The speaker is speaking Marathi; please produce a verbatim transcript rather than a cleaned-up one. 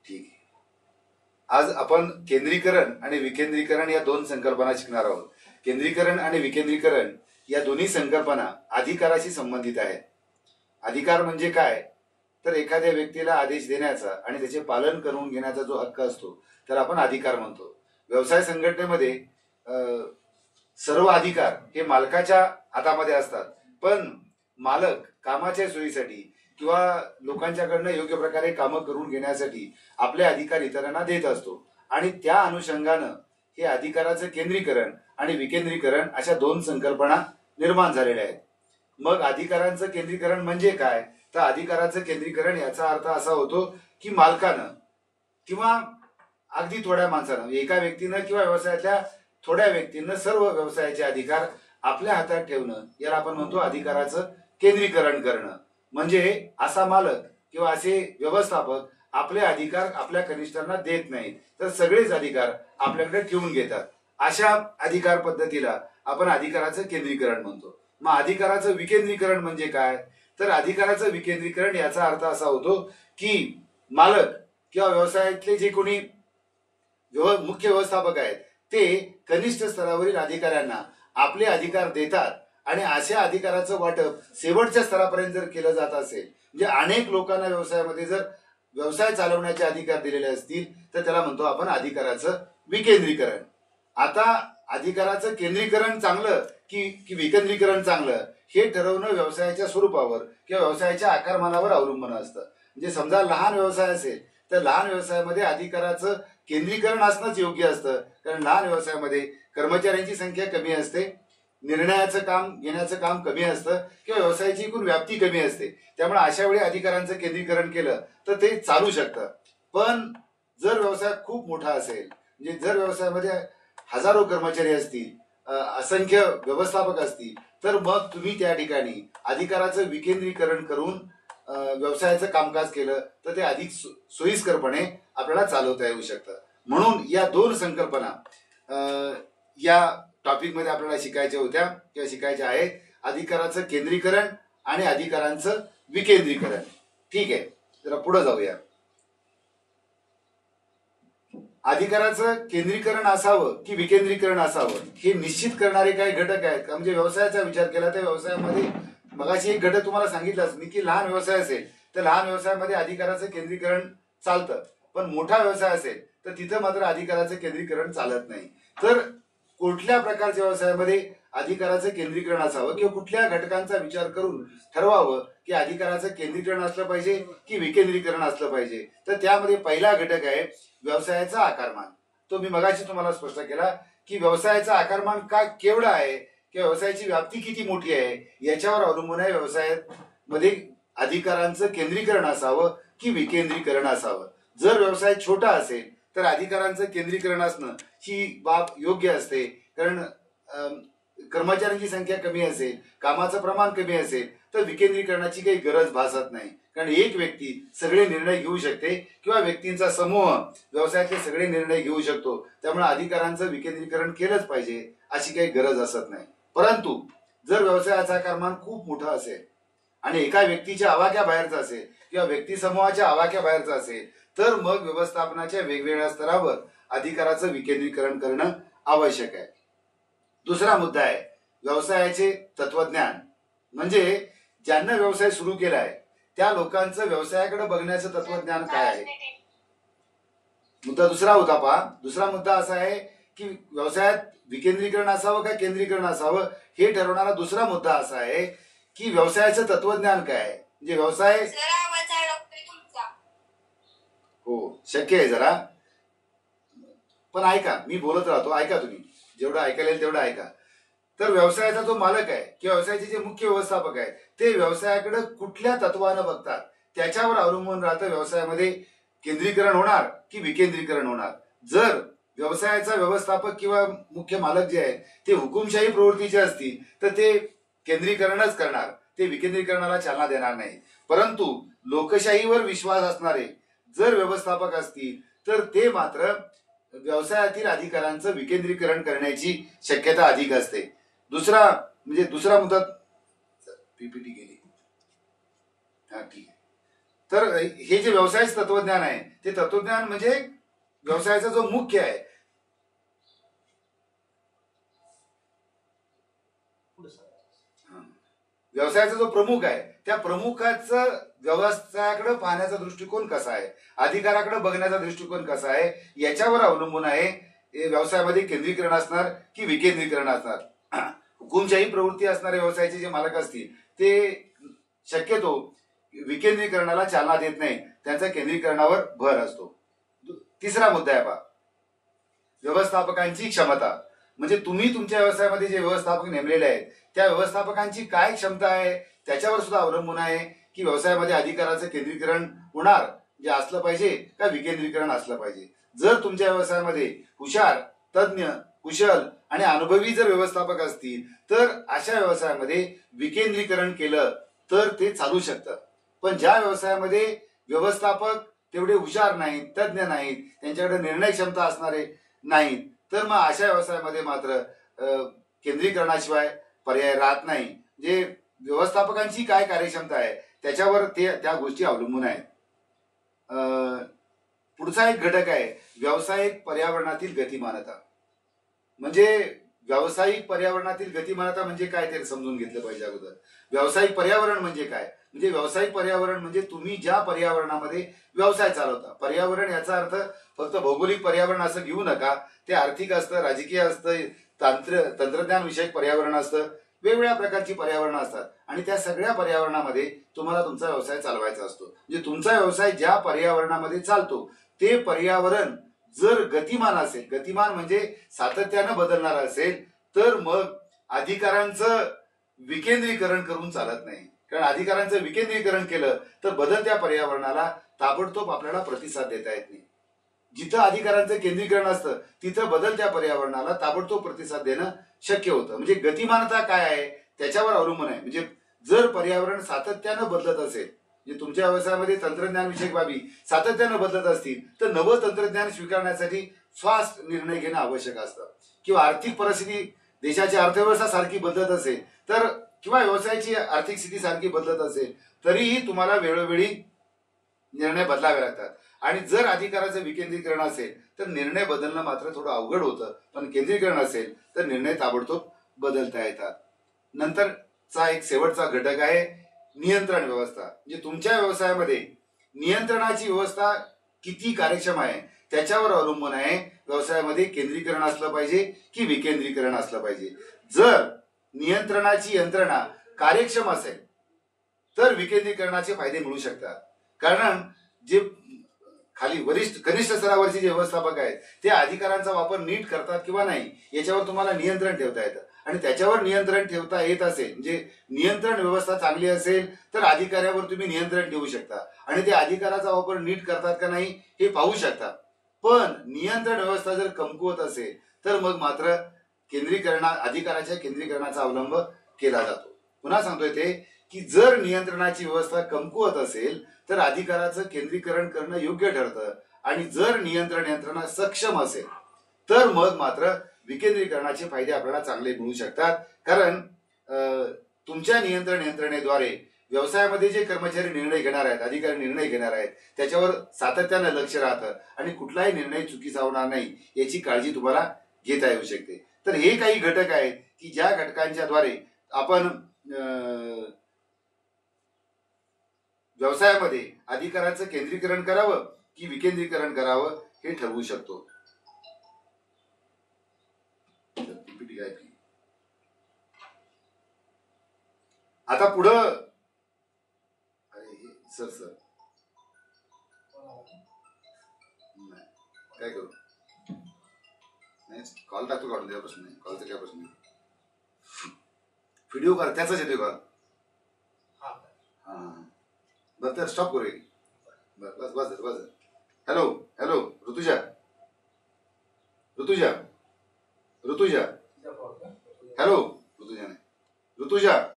ठीक आहे. आज आपण केंद्रीकरण आणि विकेंद्रीकरण या दोन संकल्पना शिकणार आहोत. केंद्रीकरण आणि विकेंद्रीकरण या दोन्ही संकल्पना अधिकाराशी संबंधित आहेत. अधिकार म्हणजे काय, तर एखाद्या व्यक्तीला आदेश देण्याचा आणि त्याचे पालन करून घेण्याचा जो हक्क असतो त्याला आपण अधिकार म्हणतो. व्यवसाय संघटनेमध्ये सर्व अधिकार हे मालकाच्या हातामध्ये असतात, पण मालक कामाच्या सोयीसाठी किंवा लोकांच्याकडनं योग्य प्रकारे कामं करून घेण्यासाठी आपले अधिकार इतरांना देत असतो. आणि त्या अनुषंगानं हे अधिकाराचं केंद्रीकरण आणि विकेंद्रीकरण अशा दोन संकल्पना निर्माण झालेल्या आहेत. मग अधिकारांचं केंद्रीकरण म्हणजे काय, तर अधिकाराचं केंद्रीकरण याचा अर्थ असा होतो की मालकानं किंवा अगदी थोड्या माणसानं, एका व्यक्तीनं किंवा व्यवसायातल्या थोड्या व्यक्तींना सर्व व्यवसायाचे अधिकार आपल्या हातात ठेवणं, याला आपण म्हणतो अधिकाराचं केंद्रीकरण करणं. म्हणजे असा मालक किंवा असे व्यवस्थापक आपले अधिकार आपल्या कनिष्ठांना देत नाहीत, तर सगळेच अधिकार आपल्याकडे ठेवून घेतात. अशा अधिकार पद्धतीला आपण अधिकाराचं केंद्रीकरण म्हणतो. मग अधिकाराचं विकेंद्रीकरण म्हणजे काय, तर अधिकाराचं विकेंद्रीकरण याचा अर्थ असा होतो की मालक किंवा व्यवसायातले जे कोणी मुख्य व्यवस्थापक आहेत ते कनिष्ठ स्तरावरील अधिकाऱ्यांना आपले अधिकार देतात आणि अशा अधिकाराचं वाटप शेवटच्या स्तरापर्यंत जर केलं जात असेल, म्हणजे अनेक लोकांना व्यवसायामध्ये जर व्यवसाय चालवण्याचे अधिकार दिलेले असतील तर त्याला म्हणतो आपण अधिकाराचं विकेंद्रीकरण. आता अधिकाराचं केंद्रीकरण चांगलं की की विकेंद्रीकरण चांगलं हे ठरवणं व्यवसायाच्या स्वरूपावर किंवा व्यवसायाच्या आकारमानावर अवलंबून असतं. म्हणजे समजा लहान व्यवसाय असेल तर लहान व्यवसायामध्ये अधिकाराचं केंद्रीकरण असणंच योग्य असतं, कारण लहान व्यवसायामध्ये कर्मचाऱ्यांची संख्या कमी असते, निर्णयाचं काम घेण्याचं काम कमी असतं किंवा व्यवसायाची एकूण व्याप्ती कमी असते. त्यामुळे अशा वेळी अधिकारांचं केंद्रीकरण केलं तर ते चालू शकतं. पण जर व्यवसाय खूप मोठा असेल, म्हणजे जर व्यवसायामध्ये हजारो कर्मचारी असतील, असंख्य व्यवस्थापक असतील, तर मग तुम्ही त्या ठिकाणी अधिकाराचं विकेंद्रीकरण करून व्यवसायाचं कामकाज केलं तर ते अधिक सोयीस्करपणे आपल्याला चालवता येऊ शकतं. म्हणून या दोन संकल्पना या टॉपिक मध्ये आपल्याला शिकायच्या होत्या किंवा शिकायच्या आहेत, अधिकाराचं केंद्रीकरण आणि अधिकारांचं विकेंद्रीकरण. ठीक आहे, जरा पुढे जाऊया. अधिकाराचं केंद्रीकरण असावं की विकेंद्रीकरण असावं हे निश्चित करणारे काही घटक आहेत का, म्हणजे व्यवसायाचा विचार केला तर व्यवसायामध्ये मगाशी एक घटक तुम्हाला सांगितलंच मी की लहान व्यवसाय असेल तर लहान व्यवसायामध्ये अधिकाराचं केंद्रीकरण चालतं, पण मोठा व्यवसाय असेल तर तिथं मात्र अधिकाराचं केंद्रीकरण चालत नाही. तर कुठल्या प्रकारच्या व्यवसायामध्ये अधिकाराचं केंद्रीकरण असावं किंवा कुठल्या घटकांचा विचार करून ठरवावं की अधिकाराचं केंद्रीकरण असलं पाहिजे की विकेंद्रीकरण असलं पाहिजे, तर त्यामध्ये पहिला घटक आहे व्यवसायाचा आकारमान. तो मी मगाशी तुम्हाला स्पष्ट केला की व्यवसायाचा आकारमान काय केवढा आहे किंवा व्यवसायाची व्याप्ती किती मोठी आहे याच्यावर अवलंबून आहे व्यवसायामध्ये अधिकारांचं केंद्रीकरण असावं की विकेंद्रीकरण असावं. जर व्यवसाय छोटा असेल तर अधिकारांचं केंद्रीकरण असणं ही बाब योग्य असते, कारण कर्मचाऱ्यांची संख्या कमी असेल, कामाचं प्रमाण कमी असेल तर विकेंद्रीकरणाची काही गरज भासत नाही, कारण एक व्यक्ती सगळे निर्णय घेऊ शकते किंवा व्यक्तींचा समूह व्यवसायातले सगळे निर्णय घेऊ शकतो. त्यामुळे अधिकारांचं विकेंद्रीकरण केलंच पाहिजे अशी काही गरज असत नाही. परंतु जर व्यवसायाचा आकारमान खूप मोठा असेल आणि एका व्यक्तीच्या आवाक्या बाहेरचा असेल किंवा व्यक्ती समूहाच्या आवाक्या बाहेरचा असेल तर मग व्यवस्थापनाच्या वेगवेगळ्या स्तरावर अधिकाराचं विकेंद्रीकरण करणं आवश्यक आहे. दुसरा मुद्दा आहे व्यवसायाचे तत्वज्ञान, म्हणजे ज्यांना व्यवसाय सुरू केलाय त्या लोकांचं व्यवसायाकडे बघण्याचं तत्वज्ञान काय आहे. मुद्दा दुसरा होता पहा. दुसरा मुद्दा असा आहे की व्यवसायात विकेंद्रीकरण असावं का केंद्रीकरण असावं हे ठरवणारा दुसरा मुद्दा असा आहे की व्यवसायाचं तत्वज्ञान काय आहे. म्हणजे व्यवसाय हो शक्य आहे जरा, पण ऐका मी बोलत राहतो, ऐका तुम्ही जेवढं ऐकायला येईल तेवढं ऐका. तर व्यवसायाचा जो मालक आहे किंवा व्यवसायाचे जे मुख्य व्यवस्थापक आहेत ते व्यवसायाकडे कुठल्या तत्वानं बघतात त्याच्यावर अवलंबून राहतं व्यवसायामध्ये केंद्रीकरण होणार की विकेंद्रीकरण होणार. जर व्यवसायाचा व्यवस्थापक किंवा मुख्य मालक जे आहेत ते हुकुमशाही प्रवृत्तीचे असतील तर ते केंद्रीकरणच करणार, ते विकेंद्रीकरणाला चालना देणार नाही. परंतु लोकशाहीवर विश्वास असणारे जर व्यवस्थापक असतील तर ते मात्र व्यवसायातील अधिकारांचं विकेंद्रीकरण करण्याची शक्यता अधिक असते. दुसरा म्हणजे दुसरा मुद्दा पीपीटी गेली, हा ठीक आहे. तर हे जे व्यवसायाचं तत्वज्ञान आहे ते तत्वज्ञान म्हणजे व्यवसायाचा जो मुख्य आहे, व्यवसायाचा जो प्रमुख आहे त्या प्रमुखाचं व्यवसायाकडे पाहण्याचा दृष्टिकोन कसा आहे, अधिकाराकडे बघण्याचा दृष्टिकोन कसा आहे, याच्यावर अवलंबून आहे व्यवसायामध्ये केंद्रीकरण असणार की विकेंद्रीकरण असणार. हुकुमशाही प्रवृत्ती असणारे व्यवसायाचे जे मालक असतील ते शक्यतो विकेंद्रीकरणाला चालना देत नाही, त्यांचा केंद्रीकरणावर भर असतो. तिसरा मुद्दा आहे पहा, व्यवस्थापकांची क्षमता. म्हणजे तुम्ही तुमच्या व्यवसायामध्ये जे व्यवस्थापक नेमलेले आहेत त्या व्यवस्थापकांची काय क्षमता आहे त्याच्यावर सुद्धा अवलंबून आहे की व्यवसायामध्ये अधिकाराचं केंद्रीकरण होणार जे असलं पाहिजे का विकेंद्रीकरण असलं पाहिजे. जर तुमच्या व्यवसायामध्ये हुशार, तज्ञ, कुशल आणि अनुभवी जर व्यवस्थापक असतील तर अशा व्यवसायामध्ये विकेंद्रीकरण केलं तर ते चालू शकतं. पण ज्या व्यवसायामध्ये व्यवस्थापक तेवढे हुशार नाहीत, तज्ञ नाहीत, त्यांच्याकडे निर्णय क्षमता असणारे नाहीत, तर मग अशा व्यवसायामध्ये मात्र केंद्रीकरणाशिवाय पर्याय राहत नाही. जे व्यवस्थापकांची काय कार्यक्षमता आहे त्याच्यावर ते त्या गोष्टी अवलंबून आहेत. पुढचा एक घटक आहे व्यावसायिक पर्यावरणातील गतिमानता. म्हणजे व्यावसायिक पर्यावरणातील गतिमानता म्हणजे काय ते समजून घेतलं पाहिजे अगोदर. व्यावसायिक पर्यावरण म्हणजे काय, म्हणजे व्यावसायिक पर्यावरण म्हणजे तुम्ही ज्या पर्यावरणामध्ये व्यवसाय चालवता. पर्यावरण याचा अर्थ फक्त भौगोलिक पर्यावरण असं घेऊ नका, ते आर्थिक असतं, राजकीय असतं, तंत्र तंत्रज्ञान विषयक पर्यावरण असतं, वेगवेगळ्या प्रकारची पर्यावरण असतात आणि त्या सगळ्या पर्यावरणामध्ये तुम्हाला तुमचा व्यवसाय चालवायचा असतो. म्हणजे तुमचा व्यवसाय ज्या पर्यावरणामध्ये चालतो ते पर्यावरण जर गतिमान असेल, गतिमान म्हणजे सातत्यानं बदलणार असेल, तर मग अधिकारांचं विकेंद्रीकरण करून चालत नाही. कारण अधिकारांचं विकेंद्रीकरण केलं तर बदलत्या पर्यावरणाला ताबडतोब आपल्याला प्रतिसाद देता येत नाही. जिथं अधिकारांचं केंद्रीकरण असतं तिथं बदलत्या पर्यावरणाला ताबडतोब प्रतिसाद देणं शक्य होतं. म्हणजे गतिमानता काय आहे त्याच्यावर अवलंबून आहे. म्हणजे जर पर्यावरण सातत्यानं बदलत असेल, म्हणजे तुमच्या व्यवसायामध्ये तंत्रज्ञान विषयक बाबी सातत्यानं बदलत असतील तर नवं तंत्रज्ञान स्वीकारण्यासाठी फास्ट निर्णय घेणं आवश्यक असतं. किंवा आर्थिक परिस्थिती देशाची अर्थव्यवस्था सारखी बदलत असेल तर किंवा व्यवसायाची आर्थिक स्थिती सारखी बदलत असेल तरीही तुम्हाला वेळोवेळी निर्णय बदलावे लागतात. आणि जर अधिकाराचं विकेंद्रीकरण असेल तर निर्णय बदलणं मात्र थोडं अवघड होतं, पण केंद्रीकरण असेल तर निर्णय ताबडतोब बदलता येतात. नंतरचा एक शेवटचा घटक आहे नियंत्रण व्यवस्था. म्हणजे तुमच्या व्यवसायामध्ये नियंत्रणाची व्यवस्था किती कार्यक्षम आहे त्याच्यावर अवलंबून आहे व्यवसायामध्ये केंद्रीकरण असलं पाहिजे की विकेंद्रीकरण असलं पाहिजे. जर नियंत्रणाची यंत्रणा कार्यक्षम असेल तर विकेंद्रीकरणाचे फायदे मिळू शकतात. कारण जे खाली वरिष्ठ कनिष्ठ स्तरावरचे जे व्यवस्थापक आहेत ते अधिकारांचा वापर नीट करतात किंवा नाही याच्यावर तुम्हाला नियंत्रण ठेवता येतं. आणि त्याच्यावर नियंत्रण ठेवता येत असेल, म्हणजे नियंत्रण व्यवस्था चांगली असेल तर अधिकाऱ्यावर तुम्ही नियंत्रण ठेवू शकता आणि ते अधिकाराचा वापर नीट करतात का नाही हे पाहू शकता. पण नियंत्रण व्यवस्था जर कमकुवत असेल तर मग मात्र केंद्रीकरणा अधिकाराच्या केंद्रीकरणाचा अवलंब केला जातो. पुन्हा सांगतोय ते की जर नियंत्रणाची व्यवस्था कमकुवत असेल तर अधिकाराचं केंद्रीकरण करणं योग्य ठरतं आणि जर नियंत्रण यंत्रणा सक्षम असेल तर मग मात्र विकेंद्रीकरणाचे फायदे आपल्याला चांगले मिळू शकतात. कारण तुमच्या नियंत्रण यंत्रणेद्वारे व्यवसायामध्ये जे कर्मचारी निर्णय घेणार आहेत, अधिकारी निर्णय घेणार आहेत त्याच्यावर सातत्यानं लक्ष राहतं आणि कुठलाही निर्णय चुकीचा होणार नाही याची काळजी तुम्हाला घेता येऊ शकते. तर हे काही घटक आहेत की ज्या घटकांच्या द्वारे आपण व्यवसायामध्ये अधिकाराचं केंद्रीकरण करावं की विकेंद्रीकरण करावं हे ठरवू शकतो. आता पुढं अरे सर सर काय करू, नाही कॉल टाकतो काढून द्या, प्रश्न नाही कॉलचा काय प्रश्न नाही. व्हिडिओ करा त्याचाच येतोय का? हा बस तर स्टॉप करू. बस बस बस बस. Hello hello Rutuja Rutuja Rutuja hello Rutuja नाही ऋतुजा